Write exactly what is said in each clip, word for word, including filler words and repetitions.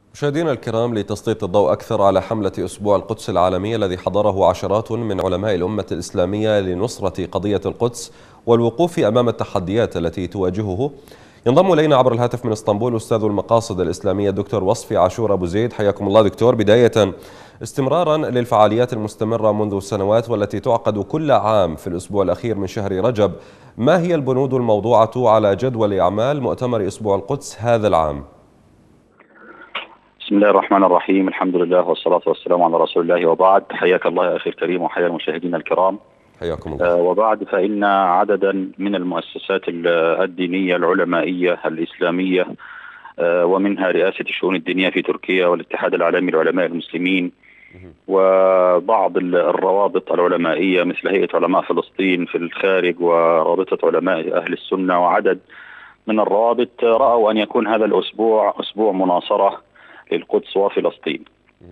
مشاهدينا الكرام، لتسليط الضوء أكثر على حملة أسبوع القدس العالمي الذي حضره عشرات من علماء الأمة الإسلامية لنصرة قضية القدس والوقوف أمام التحديات التي تواجهه، ينضم إلينا عبر الهاتف من اسطنبول أستاذ المقاصد الإسلامية الدكتور وصفي عاشور أبو زيد. حياكم الله دكتور. بداية، استمرارا للفعاليات المستمرة منذ سنوات والتي تعقد كل عام في الأسبوع الأخير من شهر رجب، ما هي البنود الموضوعة على جدول أعمال مؤتمر أسبوع القدس هذا العام؟ بسم الله الرحمن الرحيم، الحمد لله والصلاة والسلام على رسول الله، وبعد. حياك الله يا أخي الكريم وحيا المشاهدين الكرام. حياكم الله. آه وبعد، فإن عددا من المؤسسات الدينية العلمائية الإسلامية آه ومنها رئاسة الشؤون الدينية في تركيا والاتحاد العالمي للعلماء المسلمين وبعض الروابط العلمائية مثل هيئة علماء فلسطين في الخارج ورابطة علماء أهل السنة وعدد من الروابط رأوا أن يكون هذا الأسبوع أسبوع مناصرة للقدس وفلسطين.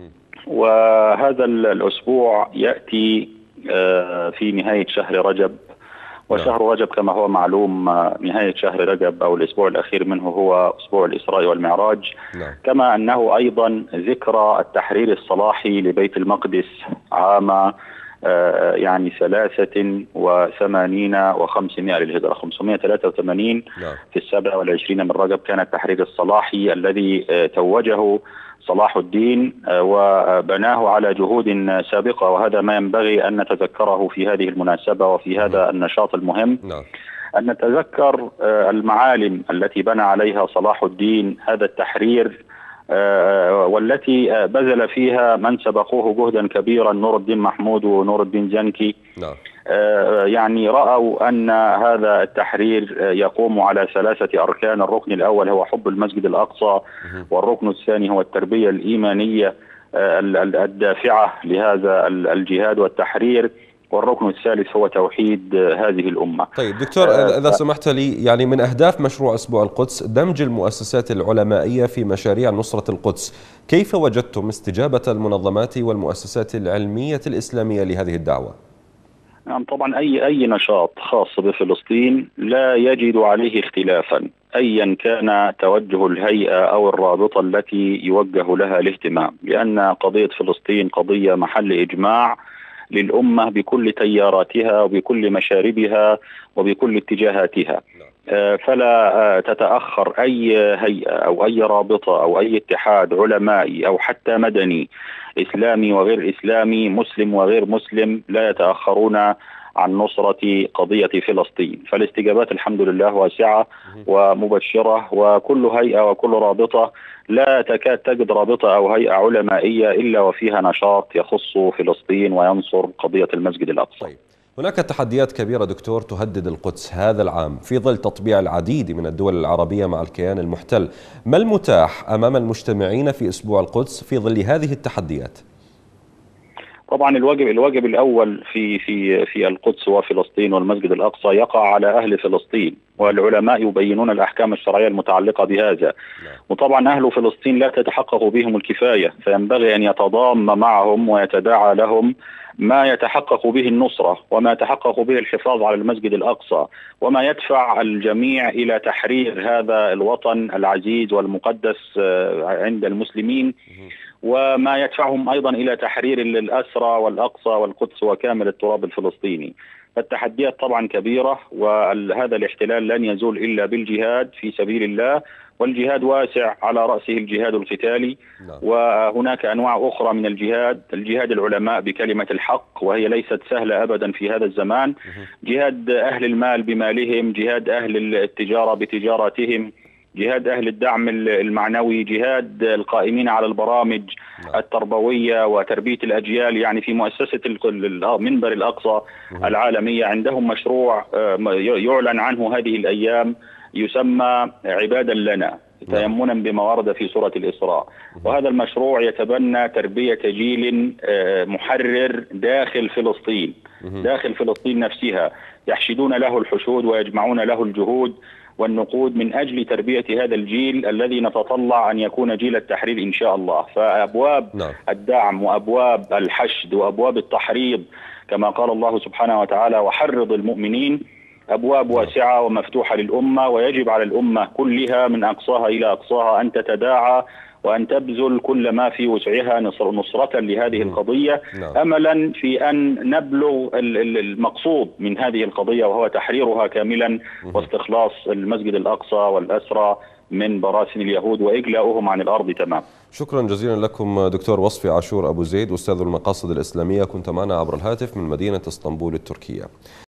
وهذا الأسبوع يأتي في نهاية شهر رجب، وشهر رجب كما هو معلوم نهاية شهر رجب أو الأسبوع الأخير منه هو أسبوع الإسراء والمعراج، كما أنه أيضا ذكرى التحرير الصلاحي لبيت المقدس عام يعني ثلاثة وثمانين وخمسمائة للهجرة، خمسمائة وثلاثة وثمانين في السابع والعشرين من رجب كان التحرير الصلاحي الذي توجه صلاح الدين وبناه على جهود سابقة، وهذا ما ينبغي أن نتذكره في هذه المناسبة وفي هذا النشاط المهم، أن نتذكر المعالم التي بنى عليها صلاح الدين هذا التحرير، والتي بذل فيها من سبقوه جهدا كبيرا، نور الدين محمود ونور الدين زنكي. نعم. يعني رأوا أن هذا التحرير يقوم على ثلاثة أركان. الركن الأول هو حب المسجد الأقصى، والركن الثاني هو التربية الإيمانية الدافعة لهذا الجهاد والتحرير، والركن الثالث هو توحيد هذه الأمة. طيب دكتور، إذا سمحت لي، يعني من أهداف مشروع أسبوع القدس دمج المؤسسات العلمائية في مشاريع نصرة القدس. كيف وجدتم استجابة المنظمات والمؤسسات العلمية الإسلامية لهذه الدعوة؟ نعم، طبعا أي أي نشاط خاص بفلسطين لا يجد عليه اختلافا أيا كان توجه الهيئة أو الرابطة التي يوجه لها الاهتمام، لأن قضية فلسطين قضية محل إجماع للأمة بكل تياراتها وبكل مشاربها وبكل اتجاهاتها. فلا تتأخر أي هيئة أو أي رابطة أو أي اتحاد علمائي أو حتى مدني، إسلامي وغير إسلامي، مسلم وغير مسلم، لا يتأخرون عن نصرة قضية فلسطين. فالاستجابات الحمد لله واسعة ومبشرة، وكل هيئة وكل رابطة لا تكاد تجد رابطة أو هيئة علمائية إلا وفيها نشاط يخص فلسطين وينصر قضية المسجد الأقصى. طيب. هناك تحديات كبيرة دكتور تهدد القدس هذا العام في ظل تطبيع العديد من الدول العربية مع الكيان المحتل. ما المتاح أمام المجتمعين في أسبوع القدس في ظل هذه التحديات؟ طبعا الواجب الواجب الأول في في في القدس وفلسطين والمسجد الأقصى يقع على أهل فلسطين، والعلماء يبينون الأحكام الشرعية المتعلقة بهذا. وطبعا أهل فلسطين لا تتحقق بهم الكفاية، فينبغي أن يتضام معهم ويتداعى لهم ما يتحقق به النصرة وما يتحقق به الحفاظ على المسجد الأقصى، وما يدفع الجميع إلى تحرير هذا الوطن العزيز والمقدس عند المسلمين، وما يدفعهم أيضا إلى تحرير الأسرى والأقصى والقدس وكامل التراب الفلسطيني. فالتحديات طبعا كبيرة، وهذا الاحتلال لن يزول إلا بالجهاد في سبيل الله، والجهاد واسع على رأسه الجهاد القتالي. وهناك أنواع أخرى من الجهاد، الجهاد العلماء بكلمة الحق، وهي ليست سهلة أبدا في هذا الزمان، جهاد أهل المال بمالهم، جهاد أهل التجارة بتجارتهم، جهاد أهل الدعم المعنوي، جهاد القائمين على البرامج التربوية وتربية الأجيال. يعني في مؤسسة منبر الأقصى العالمية عندهم مشروع يعلن عنه هذه الأيام يسمى عبادا لنا، تيمنا بما ورد في سورة الإسراء. وهذا المشروع يتبنى تربية جيل محرر داخل فلسطين، داخل فلسطين نفسها، يحشدون له الحشود ويجمعون له الجهود والنقود من أجل تربية هذا الجيل الذي نتطلع أن يكون جيل التحرير إن شاء الله. فأبواب نعم. الدعم وأبواب الحشد وأبواب التحريض كما قال الله سبحانه وتعالى وحرض المؤمنين، أبواب واسعة ومفتوحة للأمة، ويجب على الأمة كلها من أقصاها إلى أقصاها أن تتداعى وأن تبذل كل ما في وسعها نصرة لهذه القضية، أملا في أن نبلغ المقصود من هذه القضية وهو تحريرها كاملا واستخلاص المسجد الأقصى والأسرى من براثن اليهود وإجلاؤهم عن الأرض تمام. شكرا جزيلا لكم دكتور وصفي عاشور أبو زيد، أستاذ المقاصد الإسلامية، كنت معنا عبر الهاتف من مدينة اسطنبول التركية.